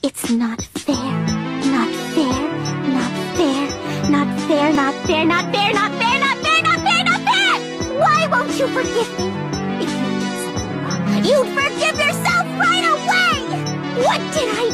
It's not fair, not fair, not fair, not fair, not fair, not fair, not fair, not fair, not fair, not fair! Why won't you forgive me? If you did something wrong, you'd forgive yourself right away! What did I